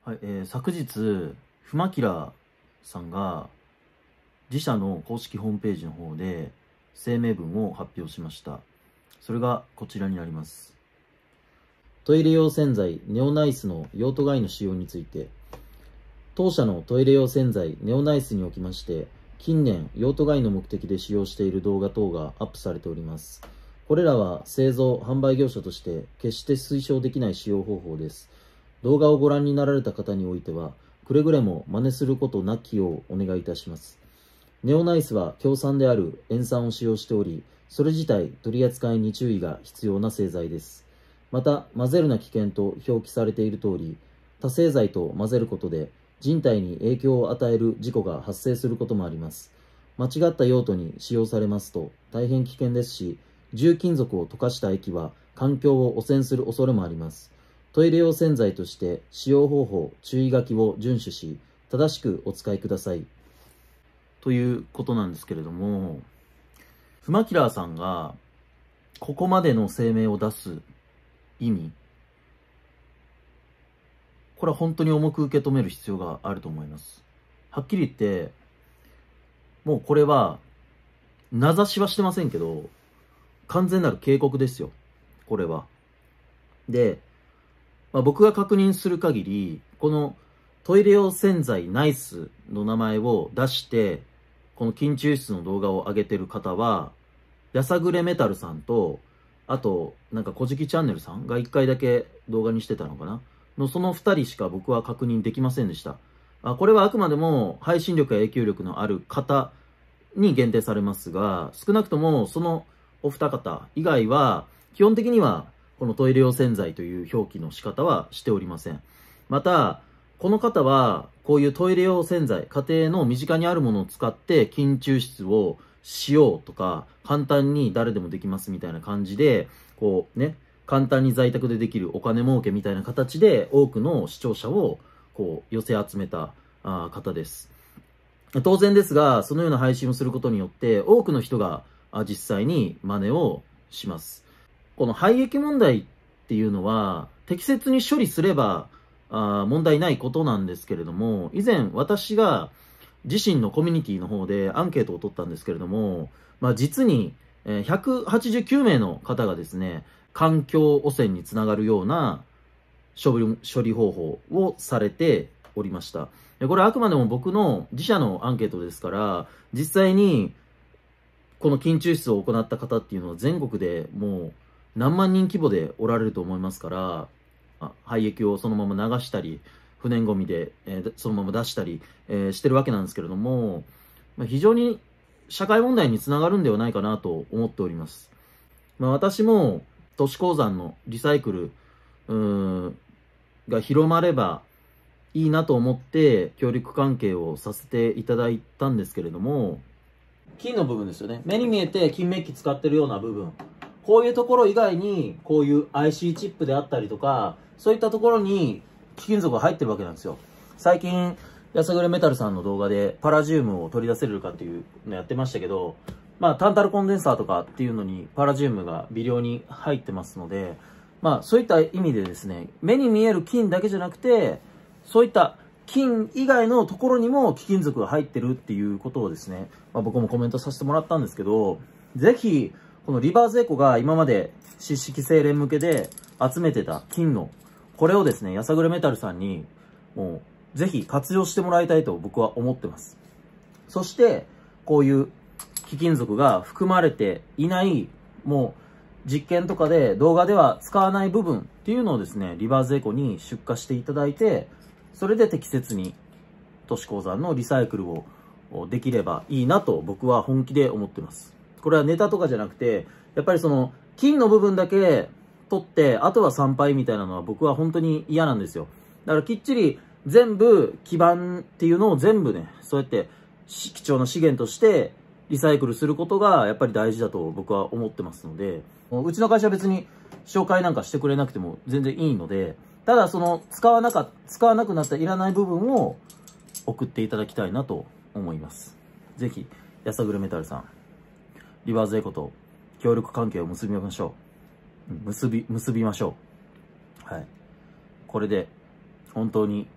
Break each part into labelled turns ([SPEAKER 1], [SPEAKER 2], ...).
[SPEAKER 1] はい、昨日、フマキラさんが自社の公式ホームページの方で声明文を発表しました。それがこちらになります。トイレ用洗剤ネオナイスの用途外の使用について、当社のトイレ用洗剤ネオナイスにおきまして、近年用途外の目的で使用している動画等がアップされております。これらは製造・販売業者として決して推奨できない使用方法です。動画をご覧になられた方においては、くれぐれも真似することなきようお願いいたします。ネオナイスは強酸である塩酸を使用しており、それ自体取り扱いに注意が必要な製剤です。また、混ぜるな危険と表記されている通り、他製剤と混ぜることで人体に影響を与える事故が発生することもあります。間違った用途に使用されますと大変危険ですし、重金属を溶かした液は環境を汚染する恐れもあります。トイレ用洗剤として使用方法、注意書きを遵守し、正しくお使いください。ということなんですけれども、フマキラーさんがここまでの声明を出す意味、これは本当に重く受け止める必要があると思います。はっきり言って、もうこれは、名指しはしてませんけど、完全なる警告ですよ。これは。で、僕が確認する限り、このトイレ用洗剤ナイスの名前を出して、この緊抽出の動画を上げてる方は、やさぐれメタルさんと、あと、こじきチャンネルさんが1回だけ動画にしてたのかなの、その2人しか僕は確認できませんでした。これはあくまでも配信力や影響力のある方に限定されますが、少なくともそのお二方以外は、基本的にはこのトイレ用洗剤という表記の仕方はしておりません。また、この方は、こういうトイレ用洗剤、家庭の身近にあるものを使って緊抽出をしようとか、簡単に誰でもできますみたいな感じで、こうね、簡単に在宅でできるお金儲けみたいな形で多くの視聴者をこう寄せ集めた方です。当然ですが、そのような配信をすることによって多くの人が実際に真似をします。この廃液問題っていうのは適切に処理すれば問題ないことなんですけれども、以前私が自身のコミュニティの方でアンケートを取ったんですけれども、実に189名の方がですね、環境汚染につながるような処理方法をされておりました。これはあくまでも僕の自社のアンケートですから、実際にこの緊抽出を行った方っていうのは全国でもう何万人規模でおられると思いますから、廃液をそのまま流したり、不燃ごみで、そのまま出したり、してるわけなんですけれども、非常に社会問題につながるんではないかなと思っております。私も都市鉱山のリサイクルが広まればいいなと思って協力関係をさせていただいたんですけれども、金の部分ですよね。目に見えて金メッキ使ってるような部分。こういうところ以外に、こういう IC チップであったりとか、そういったところに貴金属が入ってるわけなんですよ。最近、やさぐれメタルさんの動画でパラジウムを取り出せるかっていうのやってましたけど、タンタルコンデンサーとかっていうのにパラジウムが微量に入ってますので、そういった意味でですね、目に見える金だけじゃなくて、そういった金以外のところにも貴金属が入ってるっていうことをですね、僕もコメントさせてもらったんですけど、ぜひ、このリバーズエコが今まで湿式精錬向けで集めてた金の、これをですね、やさぐれメタルさんに、もう、ぜひ活用してもらいたいと僕は思ってます。そして、こういう貴金属が含まれていない、もう、実験とかで動画では使わない部分っていうのをですね、リバーズエコに出荷していただいて、それで適切に都市鉱山のリサイクルをできればいいなと僕は本気で思ってます。これはネタとかじゃなくて、やっぱりその金の部分だけ取って、あとは参拝みたいなのは僕は本当に嫌なんですよ。だからきっちり全部基盤っていうのを全部ね、そうやって貴重な資源としてリサイクルすることがやっぱり大事だと僕は思ってますので、うちの会社は別に紹介なんかしてくれなくても全然いいので、ただその使わなくなったいらない部分を送っていただきたいなと思います。ぜひ、やさぐれメタルさん、リバーズエコと協力関係を結びましょう。結びましょう。はい。これで、本当に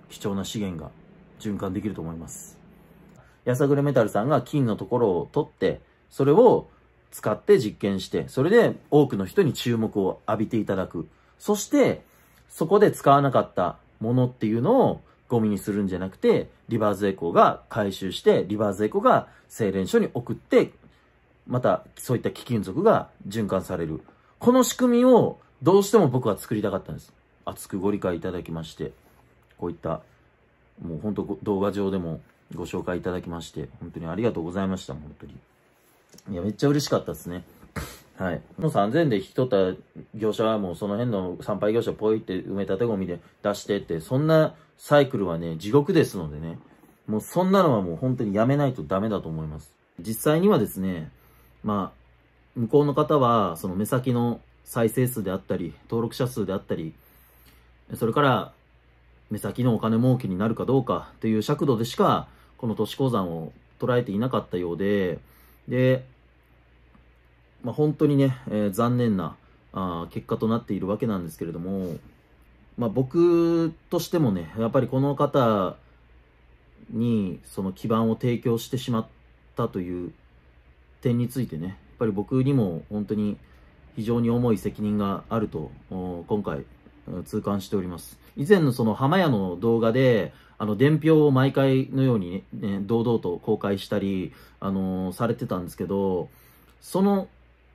[SPEAKER 1] 貴重な資源が循環できると思います。やさぐれメタルさんが金のところを取って、それを使って実験して、それで多くの人に注目を浴びていただく。そして、そこで使わなかったものっていうのをゴミにするんじゃなくて、リバーズエコーが回収して、リバーズエコーが精錬所に送って、またそういった貴金属が循環される。この仕組みをどうしても僕は作りたかったんです。熱くご理解いただきまして、こういった、もう本当動画上でもご紹介いただきまして、本当にありがとうございました、本当に。いや、めっちゃ嬉しかったですね。はい。もう3000円で引き取った業者はもうその辺の産廃業者ポイって埋め立てゴミで出してって、そんなサイクルはね、地獄ですのでね。もうそんなのはもう本当にやめないとダメだと思います。実際にはですね、まあ、向こうの方は、その目先の再生数であったり、登録者数であったり、それから目先のお金儲けになるかどうかという尺度でしか、この都市鉱山を捉えていなかったようで、で、まあ、本当にね、残念な結果となっているわけなんですけれども、まあ、僕としてもね、やっぱりこの方にその基盤を提供してしまったという点についてね、やっぱり僕にも本当に非常に重い責任があると今回痛感しております。以前のその浜屋の動画で、伝票を毎回のようにね、堂々と公開したり、されてたんですけど、その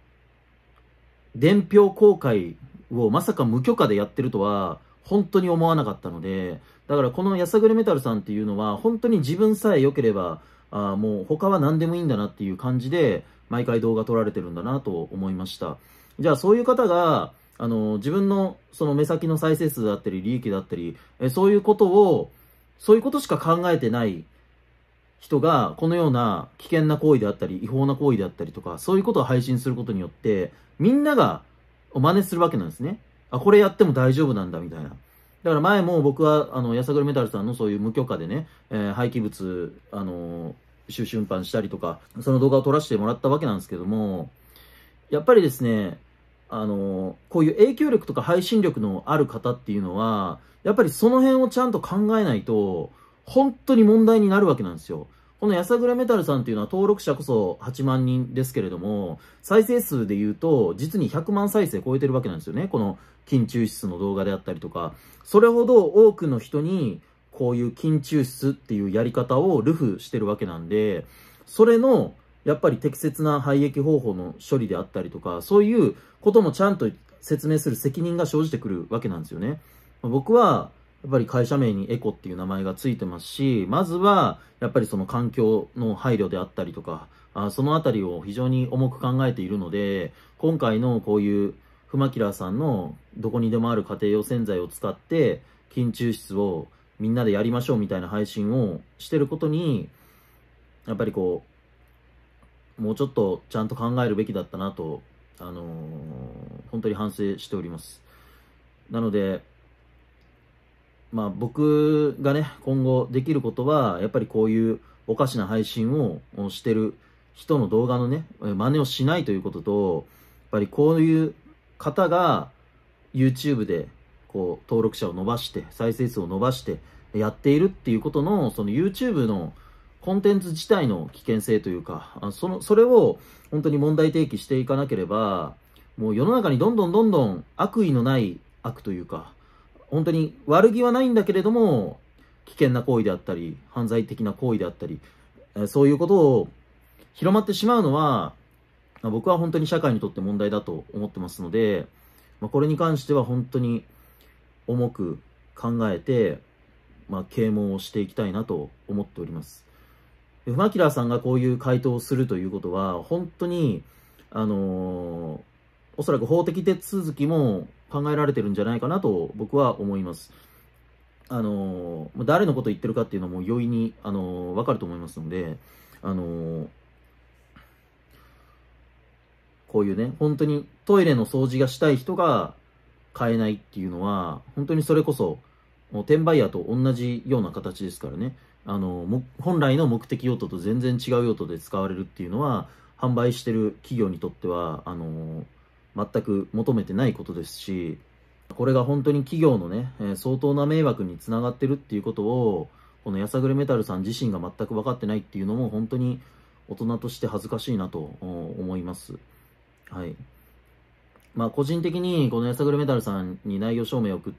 [SPEAKER 1] 伝票公開をまさか無許可でやってるとは本当に思わなかったので、だからこのやさぐれメタルさんっていうのは本当に自分さえ良ければもう他は何でもいいんだなっていう感じで毎回動画撮られてるんだなと思いました。じゃあそういう方が自分のその目先の再生数だったり利益だったりそういうことしか考えてない人がこのような危険な行為であったり違法な行為であったりとかそういうことを配信することによってみんなが真似するわけなんですね。あ、これやっても大丈夫なんだみたいな。だから前も僕はやさぐれメタルさんのそういう無許可でね、廃棄物収集運搬したりとかその動画を撮らせてもらったわけなんですけども、やっぱりですね、こういう影響力とか配信力のある方っていうのはやっぱりその辺をちゃんと考えないと本当に問題になるわけなんですよ。このやさぐれメタルさんっていうのは登録者こそ8万人ですけれども、再生数で言うと実に100万再生超えてるわけなんですよね。この金抽出の動画であったりとか、それほど多くの人にこういう金抽出っていうやり方を流布してるわけなんで、それのやっぱり適切な廃液方法の処理であったりとか、そういうこともちゃんと説明する責任が生じてくるわけなんですよね。僕はやっぱり会社名にエコっていう名前がついてますし、まずはやっぱりその環境の配慮であったりとか、そのあたりを非常に重く考えているので、今回のこういうフマキラーさんのどこにでもある家庭用洗剤を使って金抽出をみんなでやりましょうみたいな配信をしてることに、やっぱりこう、もうちょっとちゃんと考えるべきだったなと、本当に反省しております。なので、まあ僕がね、今後できることは、やっぱりこういうおかしな配信をしてる人の動画のね、真似をしないということと、やっぱりこういう方が YouTube でこう登録者を伸ばして、再生数を伸ばしてやっているっていうことの、その YouTube のコンテンツ自体の危険性というか、それを本当に問題提起していかなければ、もう世の中にどんどん悪意のない悪というか、本当に悪気はないんだけれども、危険な行為であったり、犯罪的な行為であったり、そういうことを広まってしまうのは、僕は本当に社会にとって問題だと思ってますので、これに関しては本当に重く考えて、啓蒙をしていきたいなと思っております。フマキラーさんがこういう回答をするということは、本当に、おそらく法的手続きも考えられてるんじゃないかなと僕は思います。誰のことを言ってるかっていうのも容易に、わかると思いますので、こういうね、本当にトイレの掃除がしたい人が買えないっていうのは、本当にそれこそ、もう転売ヤーと同じような形ですからね。本来の目的用途と全然違う用途で使われるっていうのは、販売してる企業にとっては、全く求めてないことですし、 これが本当に企業のね、相当な迷惑につながってるっていうことを、このやさぐれメタルさん自身が全く分かってないっていうのも本当に大人として恥ずかしいなと思います。はい。まあ個人的にこのやさぐれメタルさんに内容証明を送って、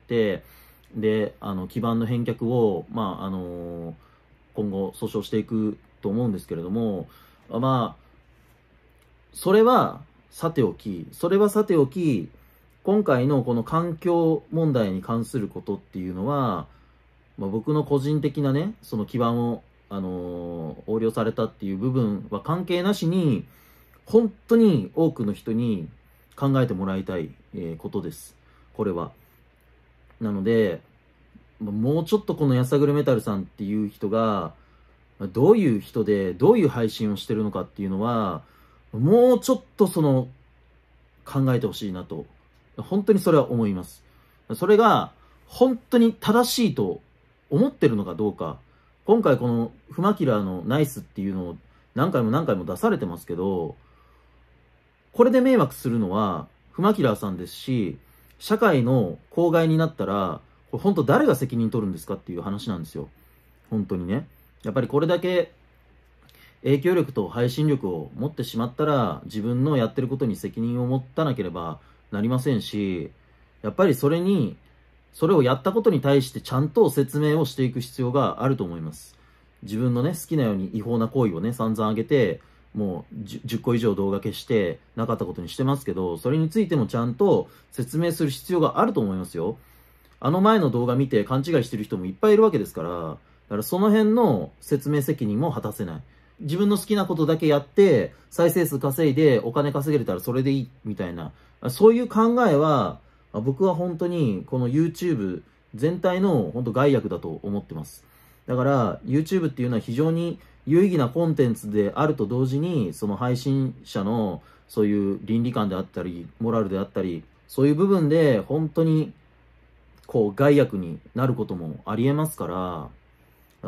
[SPEAKER 1] で、基盤の返却を、まあ今後訴訟していくと思うんですけれども、まあ、それはさておき、今回のこの環境問題に関することっていうのは、まあ、僕の個人的なね、その基盤を、横領されたっていう部分は関係なしに、本当に多くの人に考えてもらいたい、ことです。これは。なので、もうちょっとこのやさぐれメタルさんっていう人が、どういう人で、どういう配信をしてるのかっていうのは、もうちょっと考えてほしいなと、本当にそれは思います。それが、本当に正しいと思ってるのかどうか。今回このフマキラーのナイスっていうのを何回も出されてますけど、これで迷惑するのはフマキラーさんですし、社会の公害になったら、これ本当誰が責任取るんですかっていう話なんですよ。本当にね。やっぱりこれだけ影響力と配信力を持ってしまったら、自分のやってることに責任を持たなければなりませんし、やっぱりそれをやったことに対してちゃんと説明をしていく必要があると思います。自分のね、好きなように違法な行為をね、散々上げて、もう 10個以上動画消してなかったことにしてますけど、それについてもちゃんと説明する必要があると思いますよ。あの前の動画見て勘違いしてる人もいっぱいいるわけですから、だからその辺の説明責任も果たせない。自分の好きなことだけやって、再生数稼いでお金稼げれたらそれでいいみたいな、そういう考えは、僕は本当にこの YouTube 全体の本当害悪だと思ってます。だから YouTube っていうのは非常に有意義なコンテンツであると同時に、その配信者のそういう倫理観であったり、モラルであったり、そういう部分で本当に害悪になることもありえますから、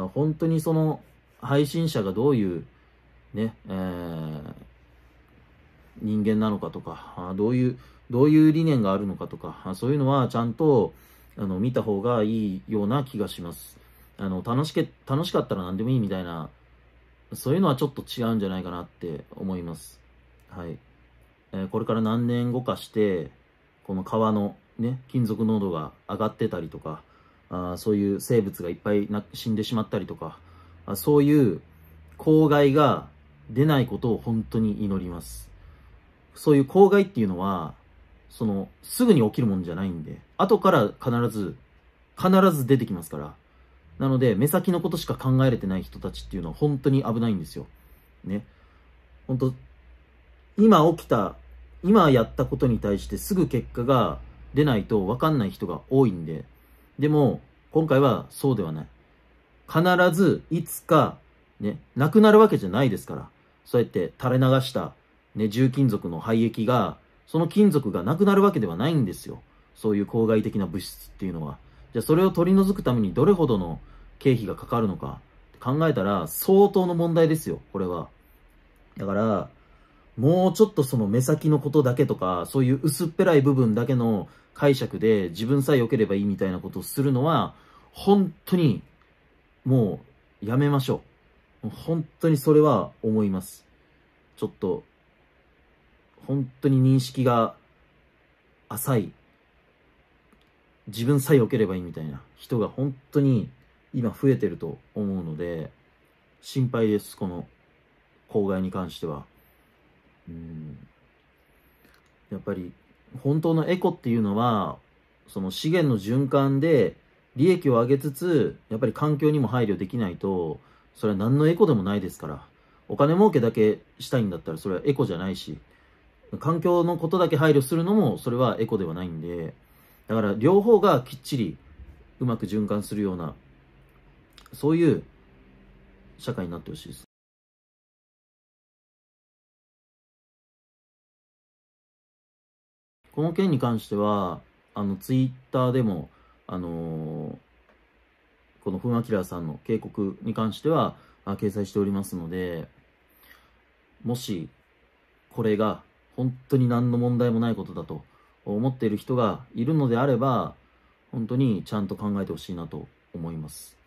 [SPEAKER 1] 本当にその配信者がどういうね、人間なのかとか、どういう理念があるのかとか、そういうのはちゃんと見た方がいいような気がします。楽しかったら何でもいいみたいな、そういうのはちょっと違うんじゃないかなって思います。はい。これから何年後かして、この川のね、金属濃度が上がってたりとか、そういう生物がいっぱい死んでしまったりとか、そういう公害が出ないことを本当に祈ります。そういう公害っていうのは、すぐに起きるもんじゃないんで、後から必ず出てきますから。なので、目先のことしか考えれてない人たちっていうのは本当に危ないんですよ。ね。本当今やったことに対してすぐ結果が出ないと分かんない人が多いんで、でも、今回はそうではない。必ず、いつか、ね、なくなるわけじゃないですから。そうやって垂れ流した、ね、重金属の廃液が、その金属がなくなるわけではないんですよ。そういう公害的な物質っていうのは。じゃあそれを取り除くためにどれほどの経費がかかるのか考えたら相当の問題ですよ、これは。だから、もうちょっとその目先のことだけとか、そういう薄っぺらい部分だけの解釈で自分さえ良ければいいみたいなことをするのは、本当にもうやめましょう。本当にそれは思います。ちょっと、本当に認識が浅い。自分さえ良ければいいみたいな人が本当に今増えてると思うので、心配です、この公害に関しては。やっぱり本当のエコっていうのは、その資源の循環で利益を上げつつ、やっぱり環境にも配慮できないと、それは何のエコでもないですから。お金儲けだけしたいんだったらそれはエコじゃないし、環境のことだけ配慮するのもそれはエコではないんで、だから両方がきっちりうまく循環するような、そういう社会になってほしいです。この件に関しては、ツイッターでも、このフンアキラーさんの警告に関しては、掲載しておりますので、もし、これが本当に何の問題もないことだと思っている人がいるのであれば、本当にちゃんと考えてほしいなと思います。